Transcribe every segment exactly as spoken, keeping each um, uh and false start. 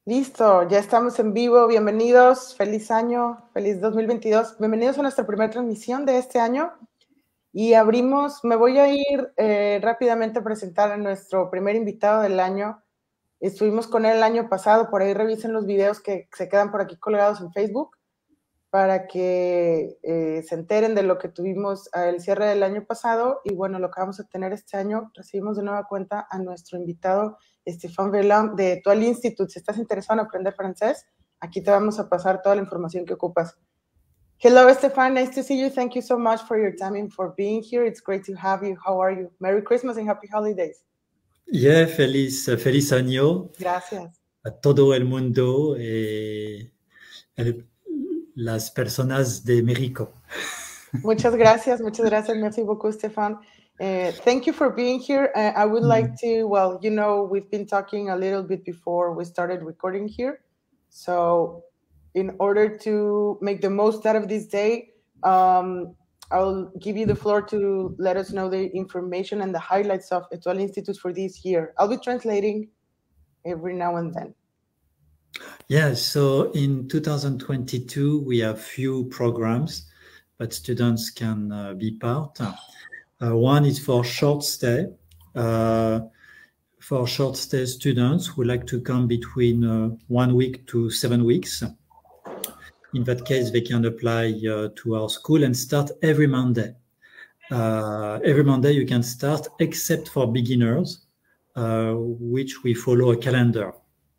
Listo, ya estamos en vivo. Bienvenidos, feliz año, feliz dos mil veintidós. Bienvenidos a nuestra primera transmisión de este año. Y abrimos, me voy a ir eh, rápidamente a presentar a nuestro primer invitado del año. Estuvimos con él el año pasado, por ahí revisen los videos que se quedan por aquí colgados en Facebook para que eh, se enteren de lo que tuvimos al cierre del año pasado y bueno, lo que vamos a tener este año. Recibimos de nueva cuenta a nuestro invitado Stéphane Verland de Étoile Institute. Si estás interesado en aprender francés, aquí te vamos a pasar toda la información que ocupas. Hello, Stéphane. Nice to see you. Thank you so much for your time and for being here. It's great to have you. How are you? Merry Christmas and Happy Holidays. Yeah, feliz, feliz año. Gracias. A todo el mundo y el, las personas de México. Muchas gracias. Muchas gracias. Merci beaucoup, Stéphane. Uh, thank you for being here. Uh, I would like to, well, you know, we've been talking a little bit before we started recording here. So in order to make the most out of this day, um, I'll give you the floor to let us know the information and the highlights of Étoile Institute for this year. I'll be translating every now and then. Yeah, so in two thousand twenty-two, we have few programs, but students can uh, be part. Uh, one is for short stay. Uh, for short stay students who like to come between uh, one week to seven weeks. In that case, they can apply uh, to our school and start every Monday. Uh, every Monday you can start, except for beginners, uh, which we follow a calendar.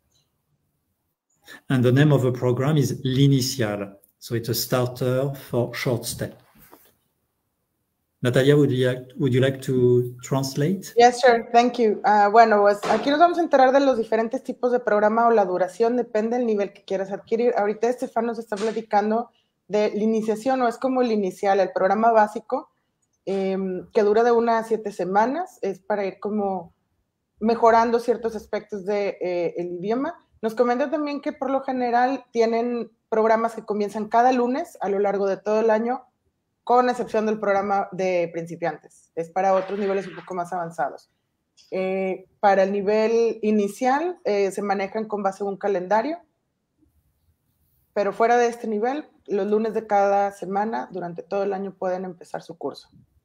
And the name of the program is L'Initial. So it's a starter for short stay. Natalia, would you like, would you like to translate? Yes, sure. Thank you. Uh, bueno, pues aquí nos vamos a enterar de los diferentes tipos de programa o la duración, depende del nivel que quieras adquirir. Ahorita Stéphane nos está platicando de la iniciación, o es como el inicial, el programa básico, eh, que dura de una a siete semanas, es para ir como mejorando ciertos aspectos del de, eh, idioma. Nos comenta también que por lo general tienen programas que comienzan cada lunes a lo largo de todo el año, con excepción del programa de principiantes. Es para otros niveles un poco más avanzados. Eh, para el nivel inicial eh, se manejan con base en un calendario, pero fuera de este nivel, los lunes de cada semana, durante todo el año, pueden empezar su curso.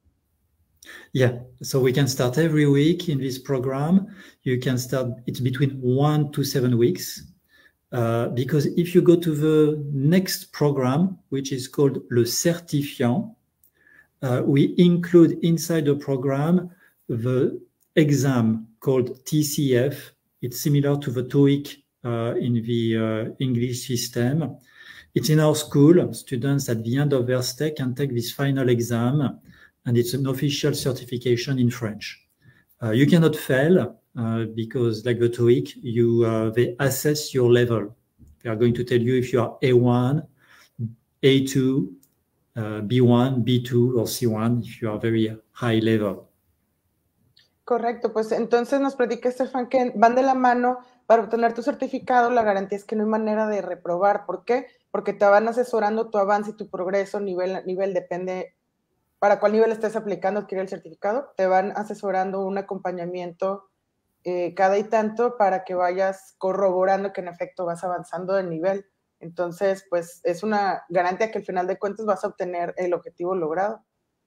Yeah, so we can start every week in this program. You can start, it's between one to seven weeks. Uh, because if you go to the next program, which is called Le Certifiant, uh, we include inside the program the exam called T C F. It's similar to the TOEIC uh, in the uh, English system. It's in our school. Students at the end of their stay can take this final exam, and it's an official certification in French. Uh, you cannot fail uh, because, like the TOEIC, you uh, they assess your level. They are going to tell you if you are A one, A two, uh, B one, B two, or C one, if you are very high level. Correcto, pues entonces nos platica Stéphane que van de la mano. Para obtener tu certificado, la garantía es que no hay manera de reprobar. ¿Por qué? Porque te van asesorando tu avance y tu progreso, nivel, nivel depende para cuál nivel estés aplicando adquirir el certificado, te van asesorando un acompañamiento eh, cada y tanto para que vayas corroborando que en efecto vas avanzando de nivel. Entonces, pues es una garantía que al final de cuentas vas a obtener el objetivo logrado.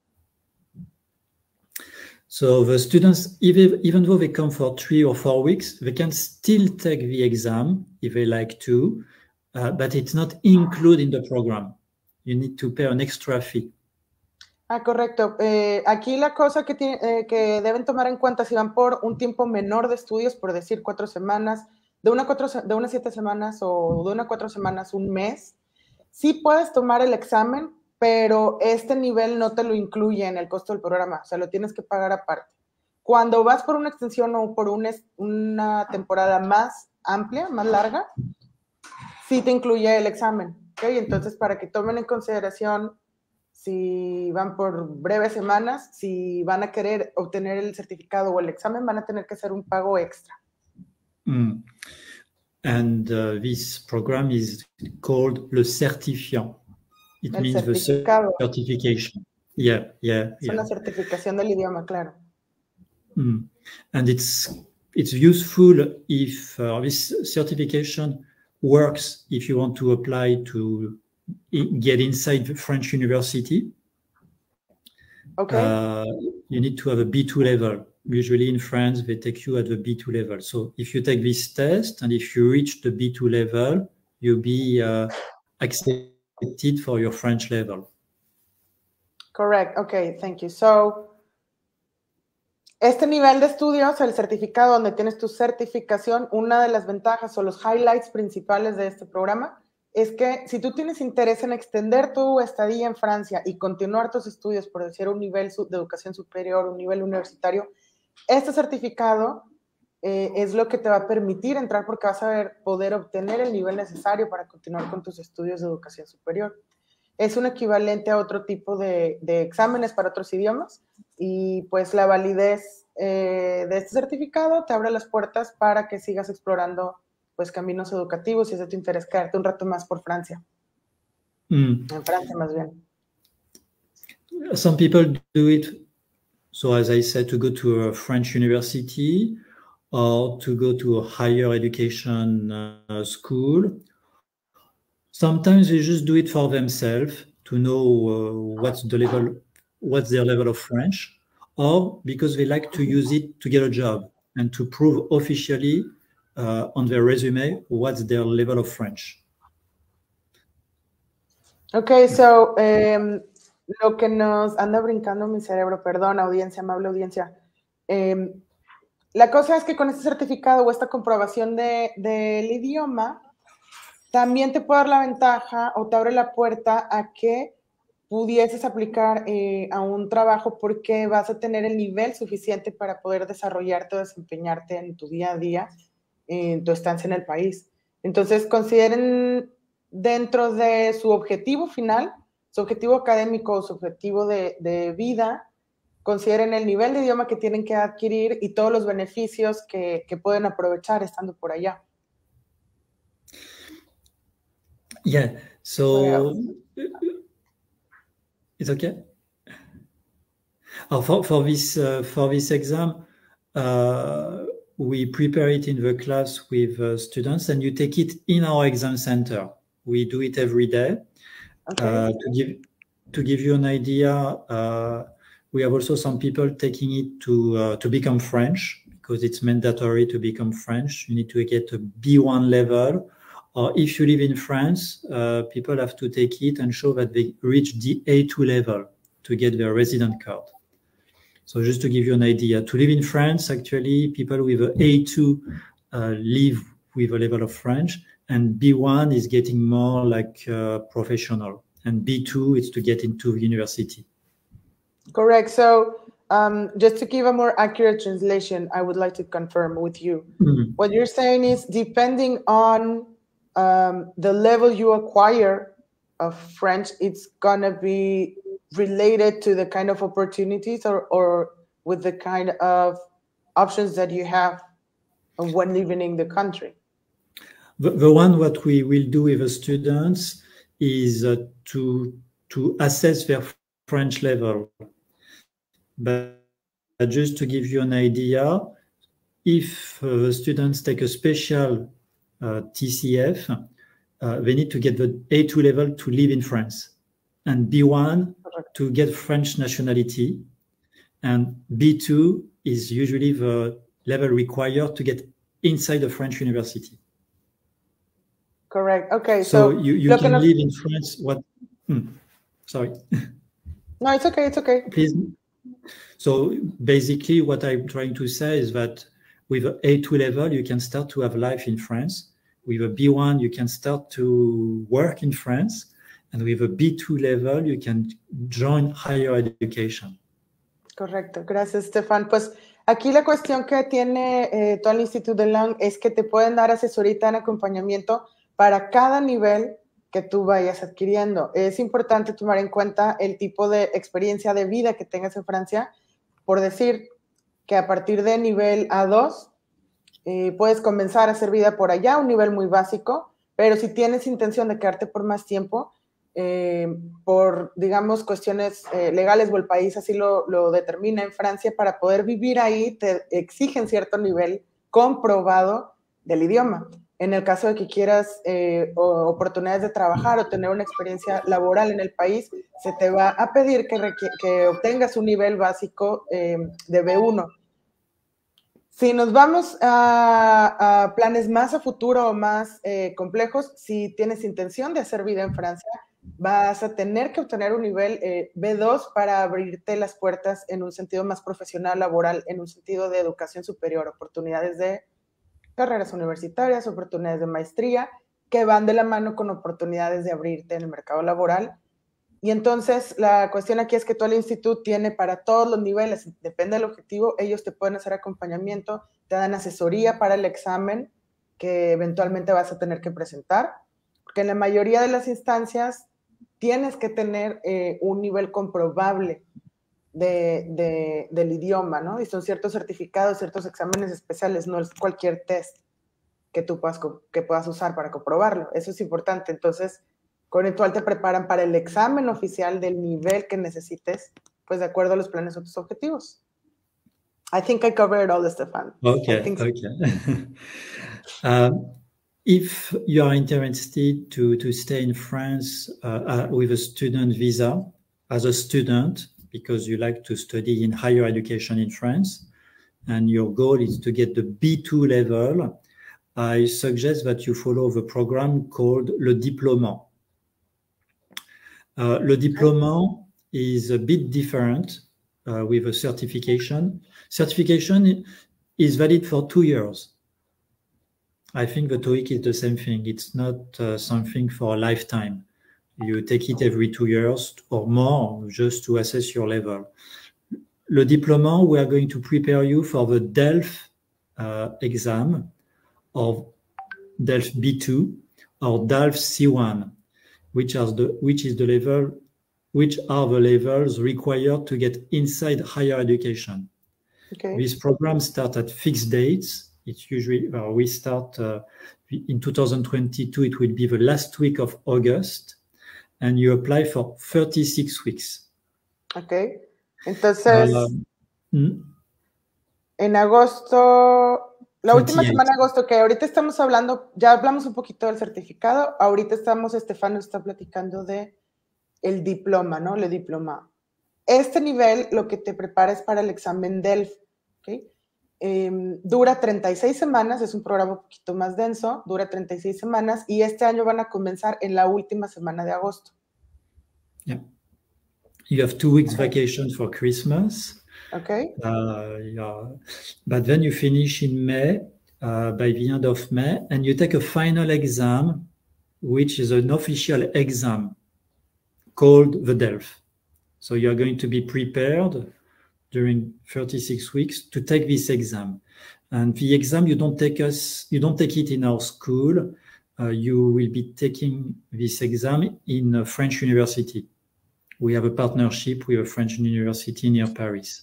So the students, even, even though they come for three or four weeks, they can still take the exam if they like to, uh, but it's not included in the program. You need to pay an extra fee. Ah, correcto. Eh, aquí la cosa que, tiene, eh, que deben tomar en cuenta, si van por un tiempo menor de estudios, por decir cuatro semanas, de una cuatro, de unas siete semanas o de una cuatro semanas, un mes, sí puedes tomar el examen, pero este nivel no te lo incluye en el costo del programa, o sea, lo tienes que pagar aparte. Cuando vas por una extensión o por un, una temporada más amplia, más larga, sí te incluye el examen, ¿ok? Entonces, para que tomen en consideración si van por breves semanas, si van a querer obtener el certificado o el examen, van a tener que hacer un pago extra. Mm. And uh, this program is called Le Certifiant. It el means certificado. The certification. Yeah, yeah, Es yeah. una certificación del idioma, claro. Mm. And it's it's useful if uh, this certification works if you want to apply to get inside the French university. Okay. Uh, you need to have a B two level. Usually in France, they take you at the B two level. So if you take this test and if you reach the B two level, you'll be uh, accepted for your French level. Correct. Okay, thank you. So, este nivel de estudios, el certificado donde tienes tu certificación, una de las ventajas o los highlights principales de este programa es que si tú tienes interés en extender tu estadía en Francia y continuar tus estudios, por decir un nivel de educación superior, un nivel universitario, este certificado eh, es lo que te va a permitir entrar porque vas a ver, poder obtener el nivel necesario para continuar con tus estudios de educación superior. Es un equivalente a otro tipo de, de exámenes para otros idiomas y pues la validez eh, de este certificado te abre las puertas para que sigas explorando pues caminos educativos y es de tu interés quedarte un rato más por Francia. Mm. En Francia más bien. Some people do it, so as I said, to go to a French university or to go to a higher education uh, school. Sometimes they just do it for themselves to know uh, what's the level, what's their level of French, or because they like to use it to get a job and to prove officially uh, on their resume what's their level of French. Okay, so um, lo que nos anda brincando mi cerebro, perdón, audiencia, amable audiencia. Um, la cosa es que con este certificado o esta comprobación de, del idioma, también te puede dar la ventaja o te abre la puerta a que pudieses aplicar eh, a un trabajo porque vas a tener el nivel suficiente para poder desarrollarte o desempeñarte en tu día a día, en tu estancia en el país. Entonces, consideren dentro de su objetivo final, su objetivo académico, su objetivo de, de vida, consideren el nivel de idioma que tienen que adquirir y todos los beneficios que, que pueden aprovechar estando por allá. Yeah, so it's okay. Oh, for, for this uh, for this exam, uh, we prepare it in the class with uh, students, and you take it in our exam center. We do it every day. Okay. Uh, to give to give you an idea, uh, we have also some people taking it to uh, to become French because it's mandatory to become French. You need to get a B one level. Or if you live in France, uh, people have to take it and show that they reach the A two level to get their resident card. So just to give you an idea, to live in France, actually, people with an A two uh, live with a level of French, and B one is getting more like uh, professional, and B two is to get into university. Correct. So um, just to give a more accurate translation, I would like to confirm with you. Mm-hmm. What you're saying is depending on Um, the level you acquire of French, it's gonna be related to the kind of opportunities or, or with the kind of options that you have when living in the country. The, the one what we will do with the students is uh, to to assess their French level. But just to give you an idea, if uh, the students take a special Uh, T C F, uh, they need to get the A two level to live in France, and B one to get French nationality, and B two is usually the level required to get inside a French university. Correct. Okay. So, so you, you can live in France. What? Hmm, sorry. No, it's okay. It's okay. Please. So basically, what I'm trying to say is that with an A two level, you can start to have life in France. With a B one, you can start to work in France. And with a B two level, you can join higher education. Correcto. Gracias, Stefan. Pues aquí la cuestión que tiene eh, todo el Instituto de Langue es que te pueden dar asesoría en acompañamiento para cada nivel que tú vayas adquiriendo. Es importante tomar en cuenta el tipo de experiencia de vida que tengas en Francia. Por decir que a partir de nivel A dos eh, puedes comenzar a hacer vida por allá, un nivel muy básico, pero si tienes intención de quedarte por más tiempo, eh, por, digamos, cuestiones eh, legales o el país así lo, lo determina en Francia, para poder vivir ahí te exigen cierto nivel comprobado del idioma. En el caso de que quieras eh, oportunidades de trabajar o tener una experiencia laboral en el país, se te va a pedir que, que obtengas un nivel básico eh, de B uno. Si nos vamos a, a planes más a futuro o más eh, complejos, si tienes intención de hacer vida en Francia, vas a tener que obtener un nivel eh, B dos para abrirte las puertas en un sentido más profesional, laboral, en un sentido de educación superior, oportunidades de carreras universitarias, oportunidades de maestría, que van de la mano con oportunidades de abrirte en el mercado laboral. Y entonces la cuestión aquí es que todo el instituto tiene para todos los niveles, depende del objetivo, ellos te pueden hacer acompañamiento, te dan asesoría para el examen que eventualmente vas a tener que presentar, porque en la mayoría de las instancias tienes que tener eh, un nivel comprobable de, de, del idioma, ¿no? Y son ciertos certificados, ciertos exámenes especiales, no es cualquier test que tú puedas, que puedas usar para comprobarlo. Eso es importante. Entonces, con Etual te preparan para el examen oficial del nivel que necesites, pues de acuerdo a los planes o tus objetivos. I think I covered all, Stefan. Okay, I think okay. um, if you are interested to, to stay in France uh, uh, with a student visa, as a student, because you like to study in higher education in France, and your goal is to get the B two level, I suggest that you follow the program called Le Diplômant. Uh, Le Diplômant is a bit different uh, with a certification. Certification is valid for two years. I think the TOEIC is the same thing. It's not uh, something for a lifetime. You take it every two years or more just to assess your level. Le Diplômant, we are going to prepare you for the DELF uh, exam of DELF B two or DELF C one, which, are the, which is the level, which are the levels required to get inside higher education. Okay. These programs start at fixed dates. It's usually, uh, we start uh, in two thousand twenty-two, it will be the last week of August, and you apply for thirty-six weeks. Okay. Entonces, um, mm, en agosto, la última veintiocho. semana de agosto, que ahorita estamos hablando, ya hablamos un poquito del certificado, ahorita estamos, Estefan nos está platicando de el diploma, ¿no? Le diploma. Este nivel lo que te prepara es para el examen DELF, ¿ok? Eh, dura treinta y seis semanas, es un programa un poquito más denso, dura treinta y seis semanas y este año van a comenzar en la última semana de agosto. Yeah. You have two weeks okay. vacation for Christmas. Okay. Uh, yeah. But then you finish in May, uh, by the end of May, and you take a final exam, which is an official exam called the DELF. So you're going to be prepared during thirty-six weeks to take this exam. And the exam, you don't take us, you don't take it in our school. Uh, you will be taking this exam in a French university. We have a partnership with a French university near Paris.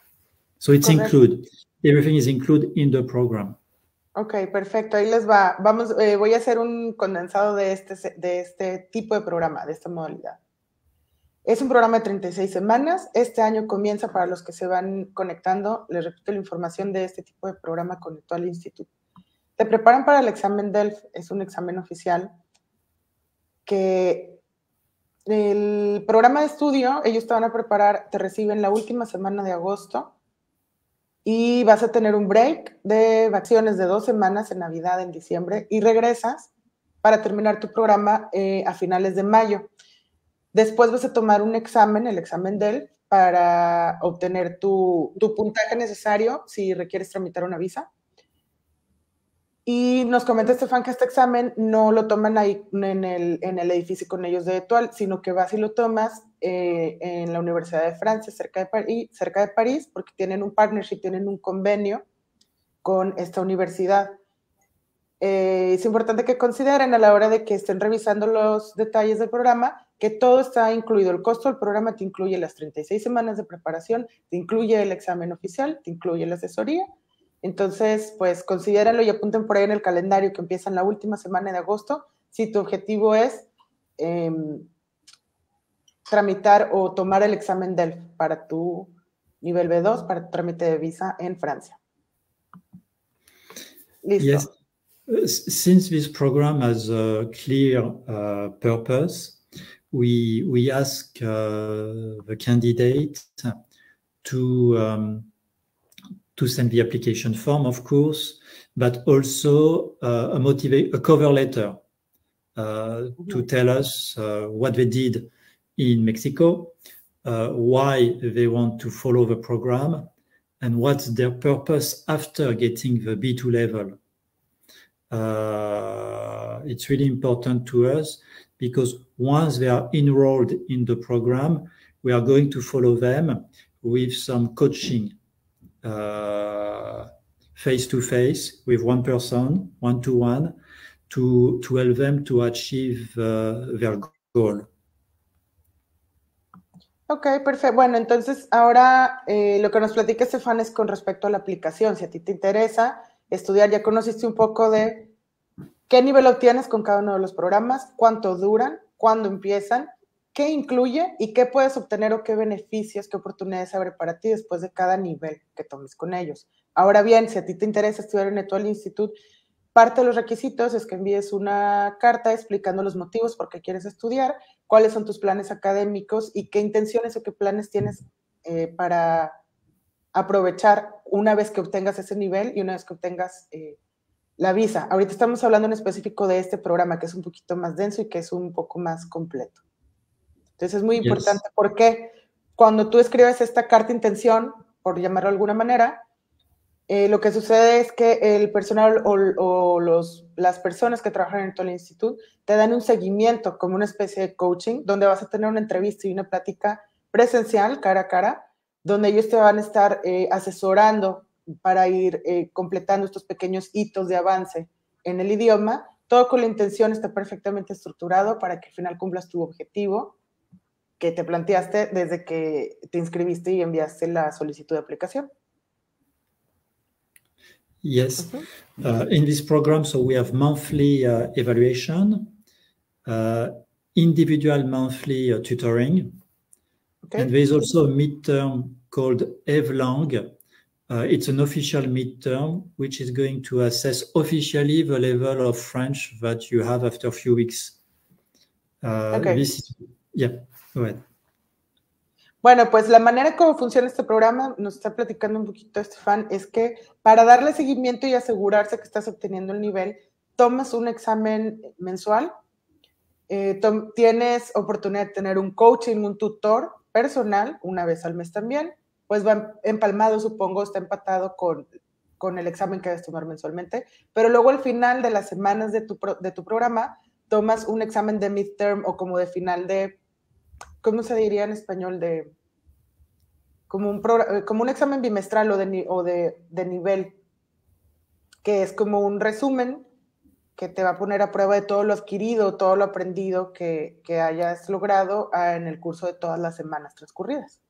So it's Correcto. included. Everything is included in the program. Ok, perfecto. Ahí les va. Vamos, eh, voy a hacer un condensado de este, de este tipo de programa, de esta modalidad. Es un programa de treinta y seis semanas. Este año comienza, para los que se van conectando, les repito la información de este tipo de programa con Etual Institute. Te preparan para el examen DELF, es un examen oficial que el programa de estudio, ellos te van a preparar, te reciben la última semana de agosto y vas a tener un break de vacaciones de dos semanas en Navidad, en diciembre, y regresas para terminar tu programa eh, a finales de mayo. Después vas a tomar un examen, el examen DELF, para obtener tu, tu puntaje necesario si requieres tramitar una visa. Y nos comenta Estefan que este examen no lo toman ahí en el, en el edificio con ellos de Etual, sino que vas y lo tomas eh, en la Universidad de Francia, cerca de, París, cerca de París, porque tienen un partnership, tienen un convenio con esta universidad. Eh, es importante que consideren a la hora de que estén revisando los detalles del programa que todo está incluido. El costo del programa te incluye las treinta y seis semanas de preparación, te incluye el examen oficial, te incluye la asesoría. Entonces, pues considérenlo y apunten por ahí en el calendario que empieza en la última semana de agosto si tu objetivo es eh, tramitar o tomar el examen DELF para tu nivel B dos, para tu trámite de visa en Francia. Listo. Yes. Uh, since this program has a clear uh, purpose, we we ask uh, the candidate to um, to send the application form, of course, but also uh, a motivate a cover letter uh, mm-hmm. to tell us uh, what they did in Mexico, uh, why they want to follow the program, and what's their purpose after getting the B two level. Uh, it's really important to us because once they are enrolled in the program, we are going to follow them with some coaching uh, face-to-face with one person, one-to-one, to, to help them to achieve uh, their goal. Ok, perfecto. Bueno, entonces ahora eh, lo que nos platica Estefan es con respecto a la aplicación. Si a ti te interesa estudiar, ya conociste un poco de qué nivel obtienes con cada uno de los programas, cuánto duran, cuándo empiezan, qué incluye y qué puedes obtener o qué beneficios, qué oportunidades abre para ti después de cada nivel que tomes con ellos. Ahora bien, si a ti te interesa estudiar en Étoile Institute, parte de los requisitos es que envíes una carta explicando los motivos por qué quieres estudiar, cuáles son tus planes académicos y qué intenciones o qué planes tienes eh, para aprovechar una vez que obtengas ese nivel y una vez que obtengas eh, la visa. Ahorita estamos hablando en específico de este programa que es un poquito más denso y que es un poco más completo. Entonces es muy importante yes. porque cuando tú escribes esta carta de intención, por llamarlo de alguna manera, eh, lo que sucede es que el personal o, o los, las personas que trabajan en Étoile Institute te dan un seguimiento como una especie de coaching donde vas a tener una entrevista y una plática presencial, cara a cara, donde ellos te van a estar eh, asesorando para ir eh, completando estos pequeños hitos de avance en el idioma, todo con la intención, está perfectamente estructurado para que al final cumplas tu objetivo que te planteaste desde que te inscribiste y enviaste la solicitud de aplicación. Yes, uh-huh. uh, in this program, so we have monthly uh, evaluation, uh, individual monthly uh, tutoring, okay. And there is also a midterm called EVLANG. Uh, it's an official midterm, which is going to assess officially the level of French that you have after a few weeks. Uh, okay. This is, yeah, go ahead. Bueno, pues la manera como funciona este programa, nos está platicando un poquito Estefan, es que para darle seguimiento y asegurarse que estás obteniendo el nivel, tomas un examen mensual, eh, tienes oportunidad de tener un coaching, un tutor personal, una vez al mes también, pues va empalmado, supongo, está empatado con, con el examen que debes tomar mensualmente, pero luego al final de las semanas de tu, de tu programa, tomas un examen de midterm o como de final de, ¿cómo se diría en español? De, como, un pro, como un examen bimestral o, de, o de, de nivel, que es como un resumen que te va a poner a prueba de todo lo adquirido, todo lo aprendido que, que hayas logrado en el curso de todas las semanas transcurridas.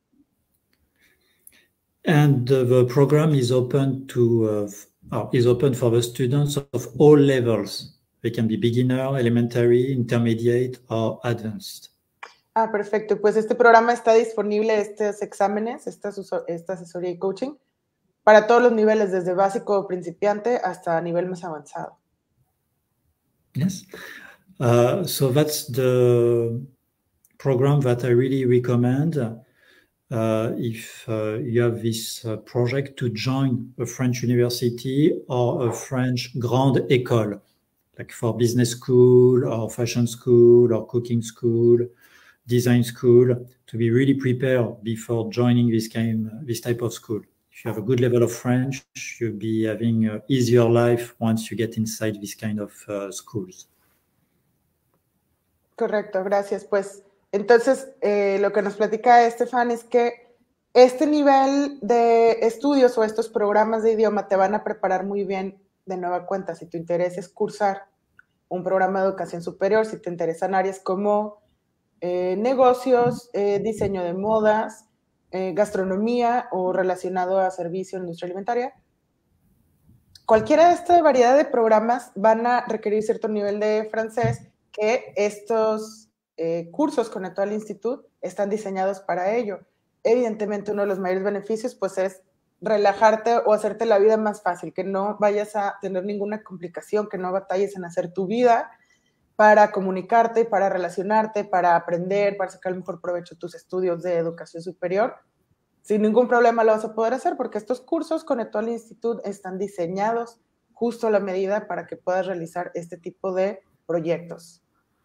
And uh, the program is open to uh, uh, is open for the students of all levels. They can be beginner, elementary, intermediate, or advanced. Ah, perfecto. Pues este programa está disponible, estos exámenes, esta, esta asesoría y coaching, para todos los niveles, desde básico o principiante hasta nivel más avanzado. Yes. Uh, so that's the program that I really recommend. Uh, if uh, you have this uh, project to join a French university or a French grande école, like for business school or fashion school or cooking school, design school, to be really prepared before joining this kind, this type of school. If you have a good level of French, you'll be having an easier life once you get inside this kind of uh, schools. Correcto, gracias. Pues entonces, eh, lo que nos platica Estefan es que este nivel de estudios o estos programas de idioma te van a preparar muy bien de nueva cuenta. Si tu interés es cursar un programa de educación superior, si te interesan áreas como eh, negocios, eh, diseño de modas, eh, gastronomía o relacionado a servicio, industria alimentaria, cualquiera de esta variedad de programas van a requerir cierto nivel de francés que estos Eh, cursos con Étoile Institute están diseñados para ello. Evidentemente, uno de los mayores beneficios pues, es relajarte o hacerte la vida más fácil, que no vayas a tener ninguna complicación, que no batalles en hacer tu vida para comunicarte, para relacionarte, para aprender, para sacar el mejor provecho de tus estudios de educación superior. Sin ningún problema lo vas a poder hacer porque estos cursos con Étoile Institute están diseñados justo a la medida para que puedas realizar este tipo de proyectos.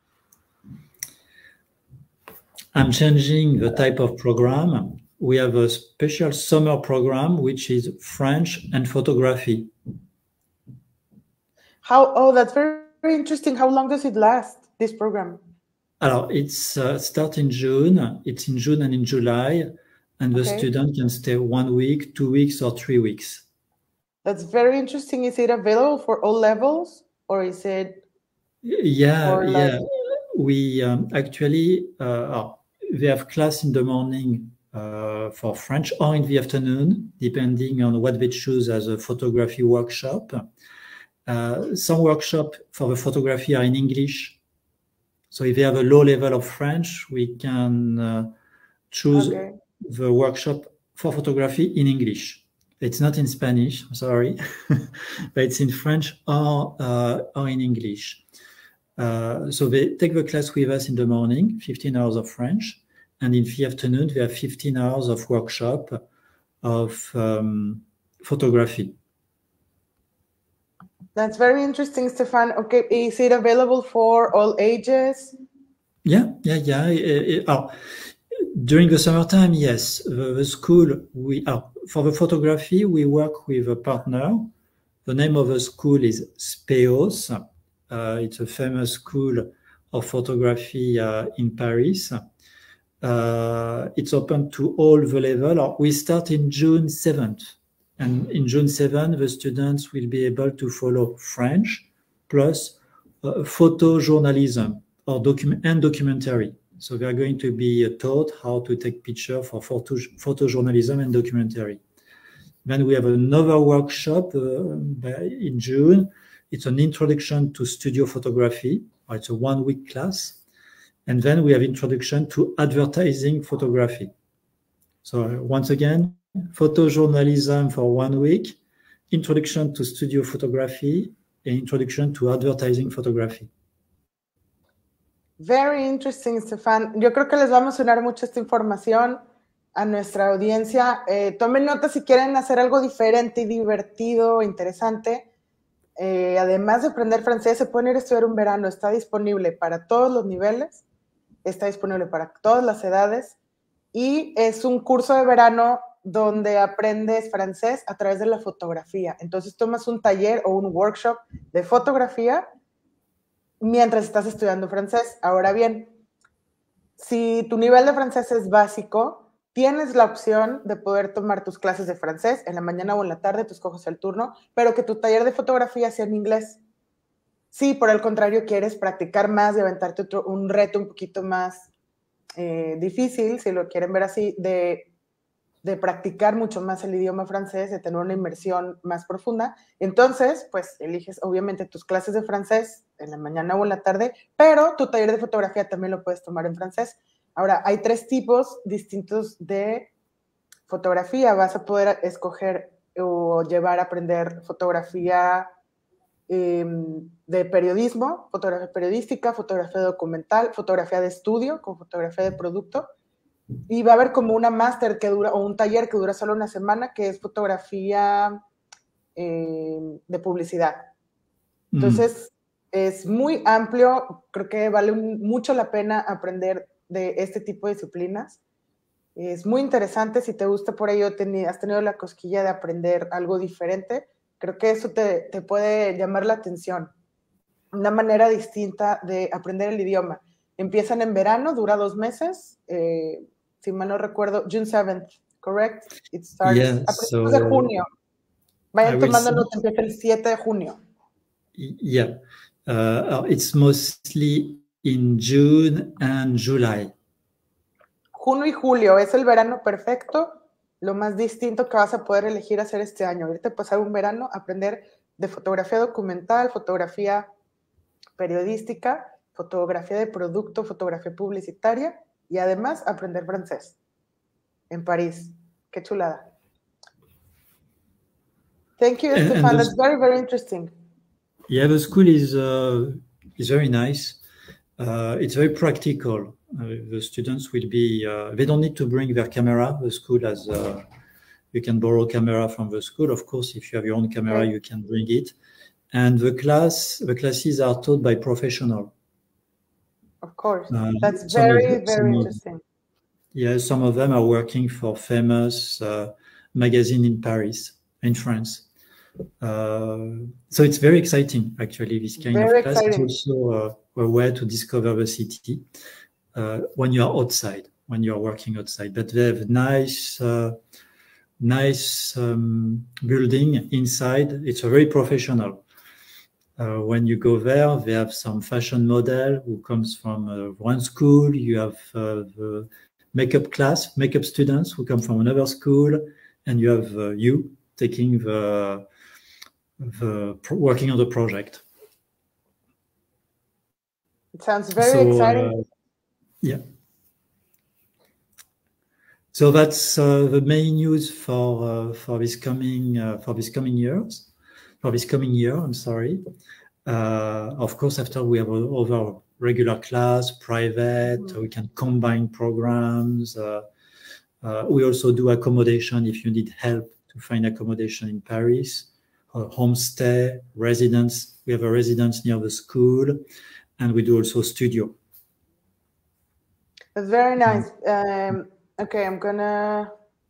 I'm changing the type of program. We have a special summer program, which is French and photography. How, oh, that's very, very interesting. How long does it last, this program? Alors, it's uh, start in June. It's in June and in July. And the Okay. student can stay one week, two weeks, or three weeks. That's very interesting. Is it available for all levels, or is it? Yeah, or yeah. like... We um, actually, uh, we have class in the morning uh, for French or in the afternoon, depending on what they choose as a photography workshop. Uh, some workshops for the photography are in English. So if they have a low level of French, we can uh, choose Okay. the workshop for photography in English. It's not in Spanish, sorry, but it's in French or, uh, or in English. Uh, so they take the class with us in the morning, fifteen hours of French, and in the afternoon, they have fifteen hours of workshop of um, photography. That's very interesting, Stefan. Okay, is it available for all ages? Yeah, yeah, yeah. Uh, uh, during the summertime, yes. The, the school, we uh, for the photography, we work with a partner. The name of the school is Speos. Uh, it's a famous school of photography uh, in Paris. Uh, it's open to all the level. We start in June seventh. And in June seventh, the students will be able to follow French plus uh, photojournalism or document and documentary. So they are going to be taught how to take picture for photo, photojournalism and documentary. Then we have another workshop uh, in June. It's an introduction to studio photography. It's a one-week class. And then we have introduction to advertising photography. So uh, once again, photojournalism for one week, introduction to studio photography, and introduction to advertising photography. Very interesting, Stefan. Yo creo que les va a emocionar mucho esta información a nuestra audiencia. Eh, tomen nota si quieren hacer algo diferente y divertido, interesante. Eh, además de aprender francés, se pueden ir a estudiar un verano. Está disponible para todos los niveles, está disponible para todas las edades y es un curso de verano donde aprendes francés a través de la fotografía. Entonces tomas un taller o un workshop de fotografía mientras estás estudiando francés. Ahora bien, si tu nivel de francés es básico, tienes la opción de poder tomar tus clases de francés en la mañana o en la tarde, tú escoges el turno, pero que tu taller de fotografía sea en inglés. Si por el contrario quieres practicar más y aventarte otro, un reto un poquito más eh, difícil, si lo quieren ver así, de, de practicar mucho más el idioma francés, de tener una inmersión más profunda, entonces pues eliges obviamente tus clases de francés en la mañana o en la tarde, pero tu taller de fotografía también lo puedes tomar en francés. Ahora, hay tres tipos distintos de fotografía. Vas a poder escoger o llevar a aprender fotografía eh, de periodismo, fotografía periodística, fotografía documental, fotografía de estudio con fotografía de producto. Y va a haber como una máster que dura, o un taller que dura solo una semana, que es fotografía eh, de publicidad. Entonces, mm. es muy amplio. Creo que vale un, mucho la pena aprender de este tipo de disciplinas. Es muy interesante. Si te gusta por ello, ten, has tenido la cosquilla de aprender algo diferente, creo que eso te, te puede llamar la atención. Una manera distinta de aprender el idioma. Empiezan en verano, dura dos meses, eh, si mal no recuerdo, June seventh, correct? It starts yeah, a principios so de junio. Vayan tomando nota, empieza el siete de junio. Yeah, uh, it's mostly in June and July. Junio y julio es el verano perfecto, lo más distinto que vas a poder elegir hacer este año. Irte a pasar un verano, aprender de fotografía documental, fotografía periodística, fotografía de producto, fotografía publicitaria y además aprender francés en París. ¡Qué chulada! Thank you, Estefan. That's very, very interesting. Yeah, the school is uh, is very nice. Uh, it's very practical. Uh, the students will be, uh, they don't need to bring their camera. The school has, uh, you can borrow camera from the school. Of course, if you have your own camera, okay, you can bring it. And the class, the classes are taught by professionals. Of course, uh, that's very, of, very interesting. Of, yeah, some of them are working for famous uh, magazine in Paris, in France. Uh, so it's very exciting, actually, this kind very of class. Exciting. It's also uh, a way to discover the city uh, when you are outside, when you are working outside. But they have nice, uh, nice um, building inside. It's a very professional. Uh, when you go there, they have some fashion model who comes from uh, one school. You have uh, the makeup class, makeup students who come from another school, and you have uh, you taking the, the working on the project. It sounds very so, exciting. Uh, yeah. So that's uh, the main news for uh, for this coming uh, for this coming years. For this coming year, I'm sorry. Uh, of course, after we have over regular class, private, mm-hmm. we can combine programs. Uh, uh, we also do accommodation if you need help to find accommodation in Paris, uh, homestay, residence. We have a residence near the school, and we do also studio. That's very nice. Um, okay, I'm gonna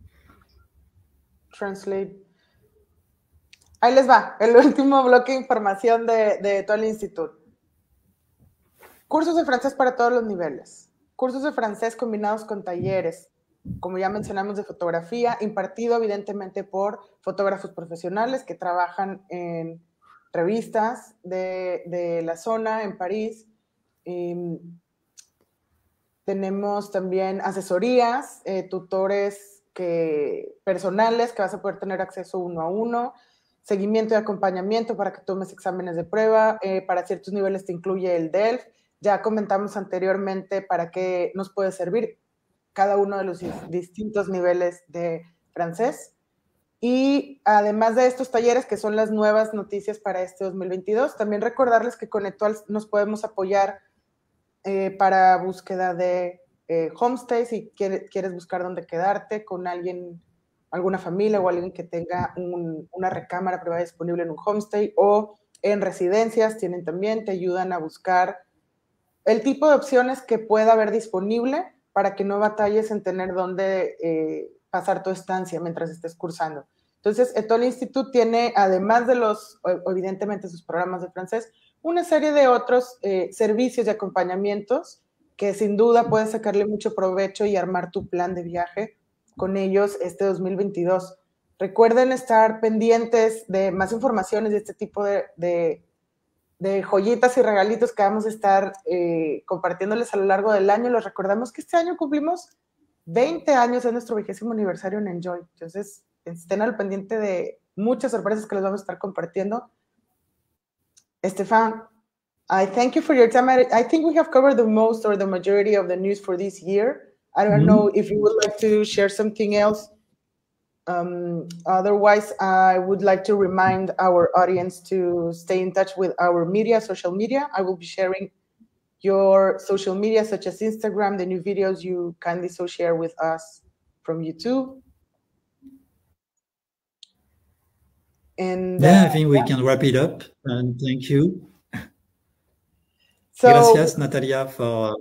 translate. Ahí les va, el último bloque de información de, de todo el instituto. Cursos de francés para todos los niveles. Cursos de francés combinados con talleres, como ya mencionamos, de fotografía, impartido evidentemente por fotógrafos profesionales que trabajan en revistas de, de la zona, en París. Y tenemos también asesorías, eh, tutores que, personales que vas a poder tener acceso uno a uno, seguimiento y acompañamiento para que tomes exámenes de prueba, eh, para ciertos niveles te incluye el D E L F, ya comentamos anteriormente para qué nos puede servir cada uno de los distintos niveles de francés, y además de estos talleres que son las nuevas noticias para este dos mil veintidós, también recordarles que con Etoile nos podemos apoyar eh, para búsqueda de eh, homestay, si quieres, quieres buscar dónde quedarte con alguien, alguna familia o alguien que tenga un, una recámara privada disponible en un homestay, o en residencias tienen también, te ayudan a buscar el tipo de opciones que pueda haber disponible para que no batalles en tener dónde eh, pasar tu estancia mientras estés cursando. Entonces, Etoile Institute tiene, además de los, evidentemente, sus programas de francés, una serie de otros eh, servicios y acompañamientos que sin duda puedes sacarle mucho provecho y armar tu plan de viaje con ellos este dos mil veintidós. Recuerden estar pendientes de más informaciones de este tipo de, de, de joyitas y regalitos que vamos a estar eh, compartiéndoles a lo largo del año. Les recordamos que este año cumplimos veinte años, es nuestro vigésimo aniversario en Enjoy. Entonces, estén al pendiente de muchas sorpresas que les vamos a estar compartiendo. Estefan, I thank you for your time. I, I think we have covered the most or the majority of the news for this year. I don't mm-hmm. know if you would like to share something else. Um, otherwise, I would like to remind our audience to stay in touch with our media, social media. I will be sharing your social media, such as Instagram, the new videos you kindly so share with us from YouTube. And yeah, uh, I think we yeah. can wrap it up. And thank you. So, Gracias, Natalia, for.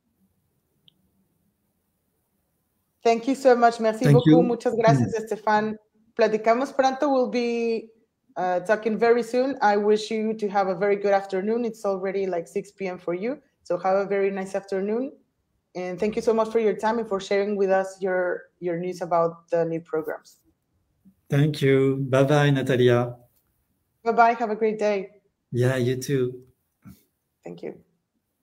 Thank you so much. Merci Thank beaucoup. You. Muchas gracias, Mm. Estefan. Platicamos pronto. We'll be uh, talking very soon. I wish you to have a very good afternoon. It's already like six p m for you. So have a very nice afternoon. And thank you so much for your time and for sharing with us your, your news about the new programs. Thank you. Bye-bye, Natalia. Bye-bye. Have a great day. Yeah, you too. Thank you.